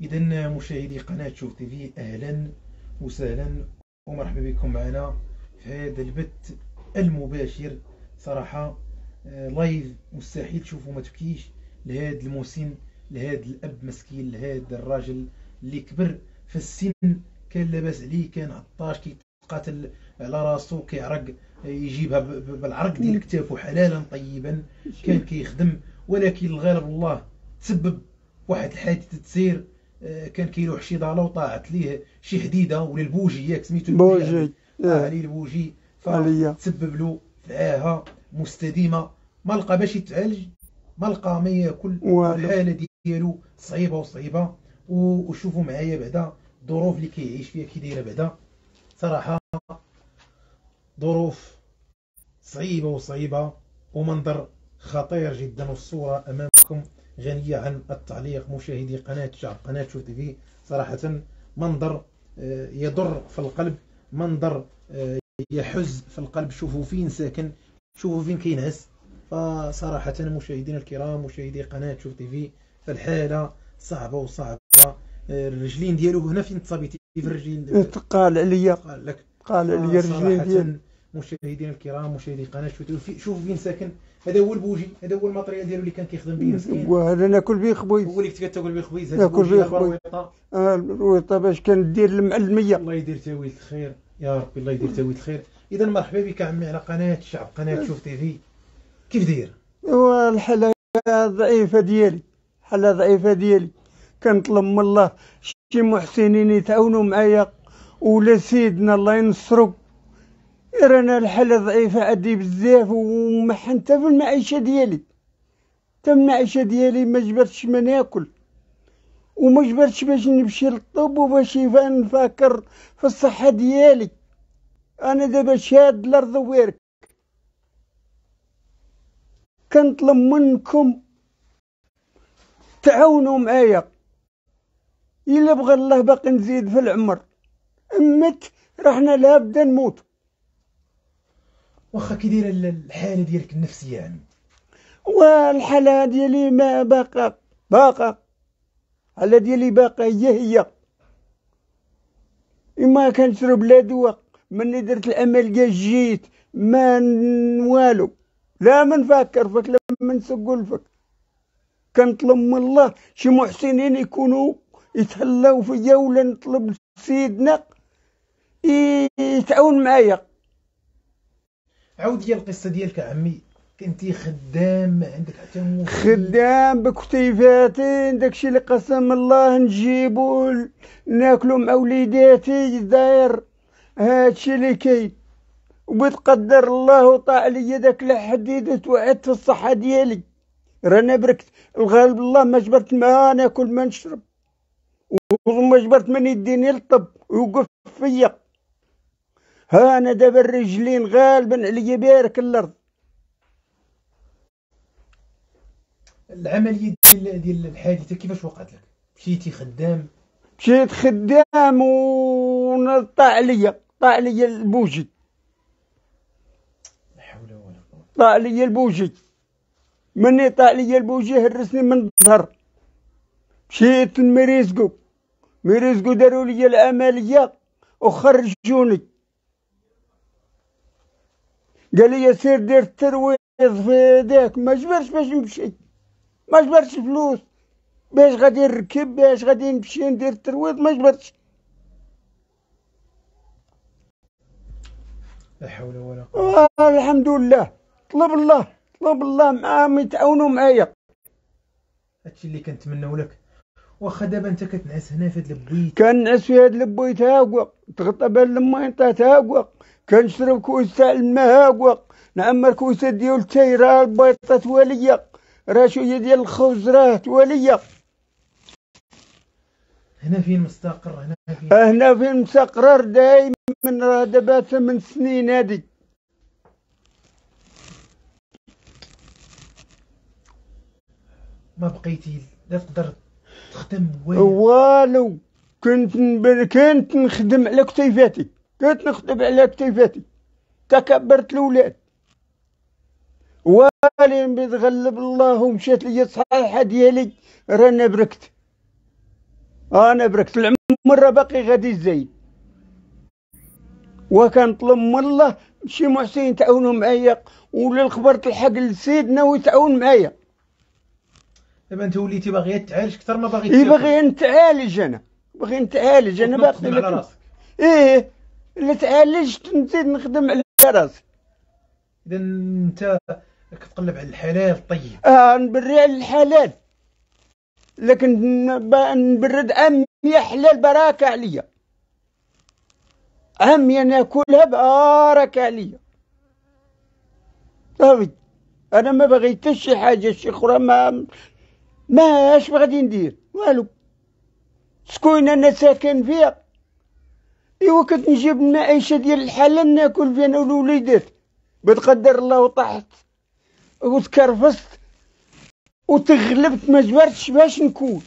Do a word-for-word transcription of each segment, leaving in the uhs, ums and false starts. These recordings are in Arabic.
إذا مشاهدي قناة شوف تيفي، أهلا وسهلا ومرحبا بكم معنا في هذا البث المباشر. صراحة آه، لايف مستحيل تشوفوا ما تبكيش لهذا المسن، لهذا الأب مسكين، لهذا الراجل اللي كبر في السن، كان لاباس عليه، كان عطاش كيتقاتل على راسو، كيعرق يجيبها بالعرق ديال كتافو حلالا طيبا، كان كيخدم، ولكن الغالب الله تسبب واحد الحادثة تسير، كان كيلوح شي ضاله وطاعت ليه شي حديده ولا البوجي، ياك سميتو بوجي، طاع عليه البوجي، فتسبب له في عاهه مستديمه، ما لقى باش يتعالج، ما لقى ما ياكل، الحاله ديالو صعيبه وصعيبه. وشوفوا معايا بعدا الظروف اللي كيعيش فيها كي دايره بعدا، صراحه ظروف صعيبه وصعيبه ومنظر خطير جدا، والصوره امامكم غنية عن التعليق. مشاهدي قناة شعب قناة شوف تيفي، صراحة منظر يضر في القلب، منظر يحز في القلب. شوفوا فين ساكن، شوفوا فين كينعس. فصراحة مشاهدينا الكرام، مشاهدي قناة شوف تيفي، فالحالة صعبة وصعبة. الرجلين ديالو هنا فين تصابيتي في الرجلين، قال عليا قال لك قال عليا الرجلين ديالو. مشاهدينا الكرام، مشاهدي قناه شوف شوفوا فين ساكن، هذا هو البوجي، هذا هو الماتريال ديالو اللي كان كيخدم به مسكين. وهذا ناكل به خبيز، هو اللي كنت كتاكل به خبيز، هذا ناكل به خبيز. اه الرويطه باش كندير مع المية. الله يدير تاويل الخير يا ربي، الله يدير تاويل الخير. اذا مرحبا بك عمي على قناه الشعب قناه شوف تيفي، كيف داير؟ ايوا الحاله ضعيفه ديالي، الحاله ضعيفه ديالي، كنطلب من الله شي محسنين يتعاونوا معايا ولا سيدنا الله ينصرو. رانا الحالة ضعيفة عندي بزاف، ومحن حتى في المعيشة ديالي، حتى المعيشة ديالي ما جبرتش ما ناكل، وما جبرتش باش نمشي للطب وباش نفكر في الصحة ديالي. أنا دابا شاد الأرض ويرك، كنطلب منكم تعاونوا معايا، إلا بغى الله باقي نزيد في العمر، أمت رحنا لابد نموت. واخا كي دايره الحاله ديالك النفسيه يعني؟ والحاله ديالي ما باقا باقا الحاله ديالي باقا هي هي، ما كنشرب لا دواء، مني درت العمل كاع جيت ما والو، لا ما نفكر فيك لا ما نسقل فيك. كنطلب من الله شي محسنين يكونوا يتهلاو فيا، ولا نطلب سيدنا يتعاون معايا. عاود لي القصه ديالك عمي، كنتي خدام ما عندك حتى موت؟ خدام بكتيفاتي، داكشي اللي قسم الله نجيبو ناكلو مع وليداتي، داير هادشي اللي كاين، وبتقدر الله وطاع ليا داك الحديد، توعدت في الصحه ديالي. رانا بركت الغالب الله ما جبرت ما ناكل ما نشرب، وما جبرت من يديني للطب ويوقف فيا. ها انا دابا الرجلين غالبا عليا بارك الارض. العمليه ديال ديال الحادثه كيفاش وقعت لك؟ مشيتي خدام؟ مشيت خدام وطاع عليا طاع عليا البوجي، لا حول ولا قوه. طاع عليا البوجي، مني طاع عليا البوجي هرسني من الظهر. مشيت لميريزكو، ميريزكو داروا لي العمليه وخرجوني، قال لي سير دير الترويض في داك. ما جبرش باش نمشي، ما جبرش فلوس باش غادي نركب، باش غادي نمشي ندير الترويض، ما جبرتش. لا حول ولا قوه. آه الحمد لله، طلب الله طلب الله معاهم يتعاونوا معايا. هادشي اللي كنتمناو لك. واخا دابا انت كتنعس هنا في هاد البويت؟ كنعس في هاد البويت هاكوا، تغطى بال الميطات هاكوا، كنشرب كويس تاع الماء هاكوا، نعمر كويسه ديال التاي، راه البيضه تواليه، راه شويه ديال الخبز راه تواليه. هنا فين مستقر؟ هنا فين؟ هنا فين مستقرر دايما، راه دابا ثمان سنين هادي. ما بقيتي لا تقدر تخدم والو؟ والو، كنت كنت نخدم على كتيفاتي، كنت نخدم على كتيفاتي، تكبرت الولاد، والين بيتغلب الله ومشات لي الصحيحه ديالي، رانا بركت. انا بركت العمر باقي غادي الزايد، وكنطلب من الله شي محسن تعاونوا معايا، ولا الخبر تلحق لسيدنا ويتعاون معايا. دابا انت وليتي باغي تعالج اكثر ما باغي اي باغي نتعالج، انا باغي نتعالج، انا باقي على راسك. ايه الا تعالجت نزيد نخدم على راسي. اذا انت كتقلب على الحلال الطيب. اه نبري على الحلال، لكن نبرد عمية حلال بركة عليا، عمية ناكلها بارك عليا صافي. انا ما باغي حتى شي حاجه شي اخرى، ما ماش غادي ندير والو. سكون انا ساكن فيها، ايوا كنت نجيب المعيشه ديال الحلال ناكل فيها انا والوليدات، بتقدر الله وطحت وتكرفست وتغلبت ما جبرتش باش نكون.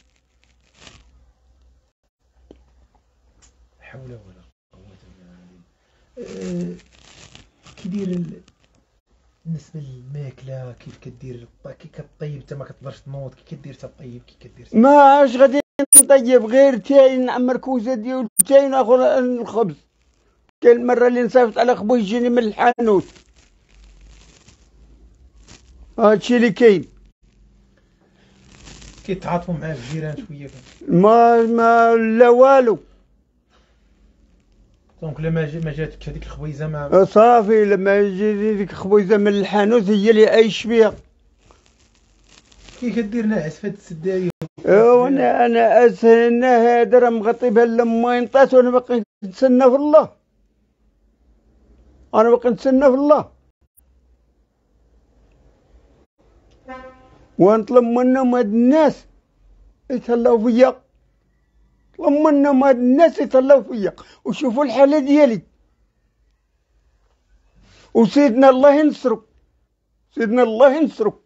حول ولا قوة إلا بالله. كي داير بالنسبة للماكلة، كيف كدير كي كطيب؟ انت ما كتقدرش تنوض، كي كدير تطيب؟ كي كدير ماش غادي نطيب غير تاي نعمر كوزه ديال تاي ناخذ الخبز. كاين المره اللي نصيفط على خبو يجيني من الحانوت، هادشي اللي كاين. كيتعاطفوا مع الجيران شويه؟ ما ما لا والو. دونك لما ما جاتكش هذيك الخبيزه ما صافي، لما جي ديك الخبيزه من الحانوت هي اللي عايش فيها. كي كدير ناعس في هاد السدايه؟ وانا انا اسهنا هذا راه مغطي بها لما ينطاس، وانا باقي نتسنى في الله، انا باقي نتسنى في الله، ونطلب منهم هاد الناس يتهلاو فيا، طلب منهم هاد الناس يتهلاو فيا وشوفوا الحاله ديالي، وسيدنا الله ينصرو، سيدنا الله ينصرو.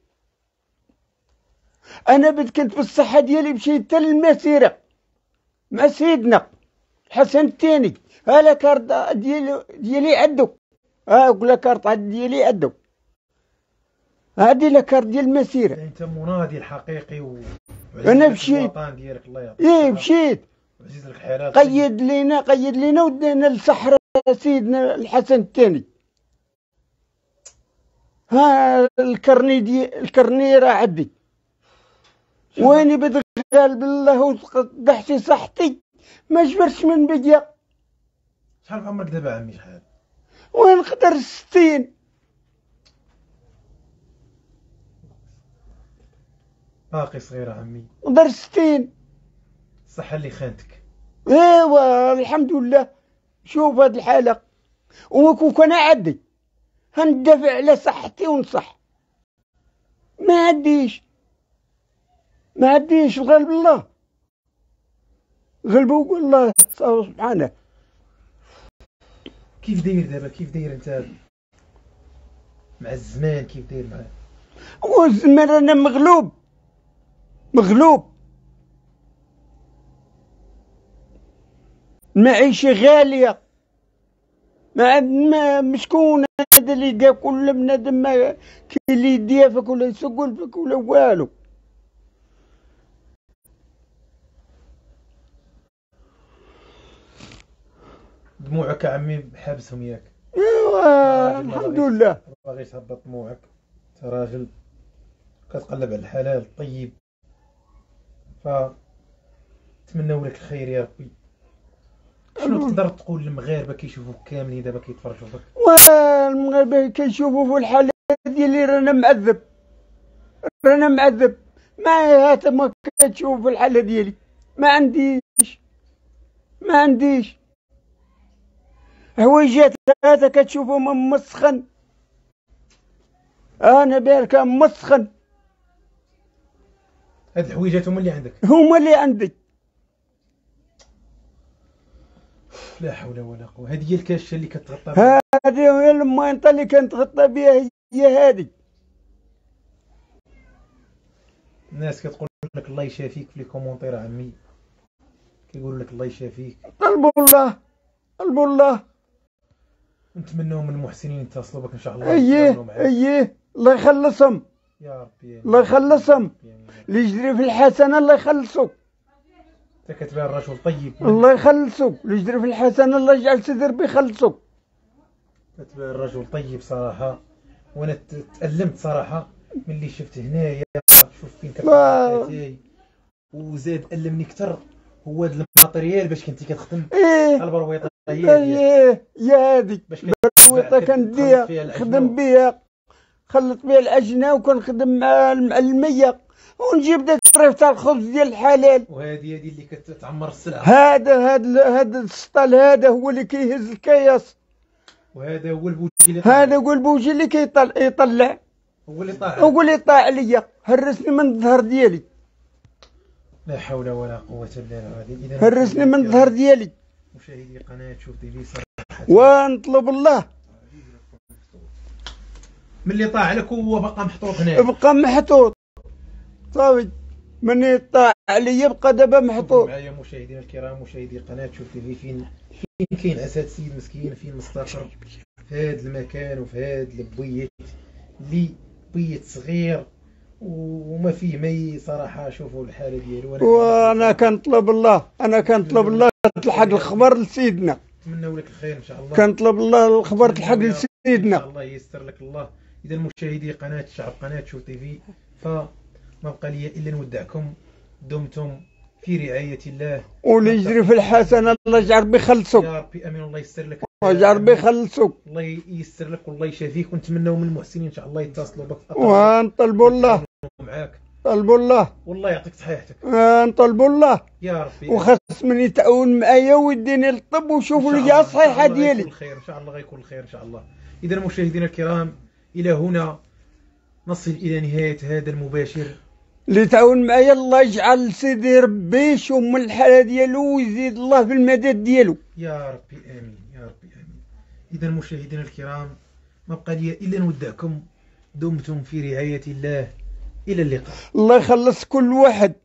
انا بد كنت بالصحه ديالي مشيت حتى للمسيره مع سيدنا الحسن الثاني، ها لا كارت ديالي ديالي عندو، ها ولا كارت ديالي عندو، هادي لا كارت ديال المسيره. يعني انت مناضل حقيقي و انا مشيت الوطن ديالك الله يعطيك. ايه مشيت عزيز لك الحلال. قيد لينا قيد لينا ودينا للصحراء سيدنا الحسن الثاني. ها الكرني دي الكرني راه عندي، ويني بتغال بالله وضحتي صحتي ما جبرتش من بديا. شحال عمرك دابا عمي؟ شحال؟ وين نقدر ستين؟ باقي صغير عمي. نقدر ستين. الصحة اللي خانتك. ايوا الحمد لله. شوف هاد الحالة، وكون كان عندي هندافع على صحتي ونصح، ما عنديش ما عنديش غالب الله، غلبوا الله سبحانه. كيف داير دابا؟ كيف داير انت مع الزمان؟ كيف داير معاه؟ والزمان انا مغلوب مغلوب، المعيشة غالية، ما ما مسكون هذا اللي يلقى كل بنادم ما كاين اللي يديافك ولا يسقل فيك ولا والو. دموعك عمي حابسهم ياك؟ ايوا الحمد لله. ما باغيش تهبط دموعك، انت راجل كتقلب على الحلال الطيب، ف نتمنوا لك الخير يا ربي. شنو تقدر تقول للمغاربه كيشوفوك كاملين دابا كيتفرجوا فيك؟ والمغاربه كيشوفوا في الحاله ديالي رانا معذب، رانا معذب، ما هات ما كتشوف في الحاله ديالي، ما عنديش ما عنديش حويجات هذا كتشوفهم مسخن، انا بالك مسخن. هاد الحويجات هما اللي عندك؟ هما اللي عندي. لا حول ولا قوه. هذه هي الكاشه اللي كتغطى بها؟ هذه هي الماينطه اللي كنتغطى بها، هي هذه. الناس كتقول لك الله يشافيك في لي كومونتير عمي، كيقولوا لك الله يشافيك. طلبوا الله طلبوا الله، نتمنوا من المحسنين يتصلوا بك ان شاء الله. اييه اييه الله يخلصهم يا ربي، الله يخلصهم، اللي يجري في الحسنه الله يخلصو. انت كتبان رجل طيب. الله يخلصك، يجري في الحسن الله يجعل سيدي ربي يخلصك. كتبان رجل طيب صراحة، وانا ت- تألمت صراحة ملي شفت هنايا، شوف فين كتبان، وزاد ألمني كتر هو هاد الماتريال باش كنتي كتخدم ايه البرويطة هي ديالك ايه يا هاديك باش البرويطة كنديها نخدم بها، خلط بها العجنة وكنخدم مع مع المية ونجيب داك الطريف تاع الخبز ديال الحلال. وهذه هذه اللي كتعمر السلعة. هذا هذا هذا السطال هذا هو اللي كيهز الكياس، وهذا هو البوجي اللي طالع. هذا هو البوجي اللي كيطلع يطلع هو اللي طالع. هو اللي طاع عليا، هرسني من الظهر ديالي، لا حول ولا قوة إلا بالله. إذا هرسني من الظهر ديالي. مشاهدي قناة شوف تي في صراحة ونطلب الله ملي طاع لك هو بقى محطوط هنا، بقى محطوط صافي، من طاع عليا بقى دابا محطوط. معايا مشاهدينا الكرام، مشاهدي قناة شوف تي في، فين فين كاين اسد سيد مسكين، فين مستقر في هذا المكان وفي هذا البويت اللي بيت صغير وما فيه مي صراحة. شوفوا الحالة ديالو. وانا كنطلب الله، انا كنطلب الله تلحق الخبر لسيدنا، نتمنوا لك الخير ان شاء الله. كنطلب الله الخبر تلحق لسيدنا ان شاء الله ييسر لك الله. اذا مشاهدي قناة الشعب قناة شوف تي في، فما بقى لي الا نودعكم، دمتم في رعاية الله. واللي يجري في الحسنة الله يجعل بيخلصك يا ربي امين. الله ييسر لك، ويجعل بيخلصك، الله ييسر لك والله يشافيك، ونتمناو من المحسنين ان شاء الله يتصلوا بك ونطلبوا الله معاك. طلبوا الله والله يعطيك صحيحتك. نطلبوا الله يا ربي. وخاص من يتعاون معايا ويديني للطب ويشوفوا لي الصحيحه ديالي. ان شاء الله غيكون الخير ان شاء الله. اذا مشاهدينا الكرام، الى هنا نصل الى نهايه هذا المباشر. اللي تعاون معايا الله يجعل سيدي ربي يشوف من الحاله ديالو ويزيد الله في المدد ديالو. يا ربي امين يا ربي امين. اذا مشاهدينا الكرام، ما بقى لي الا نودعكم، دمتم في رعايه الله، الى اللقاء. الله يخلص كل واحد.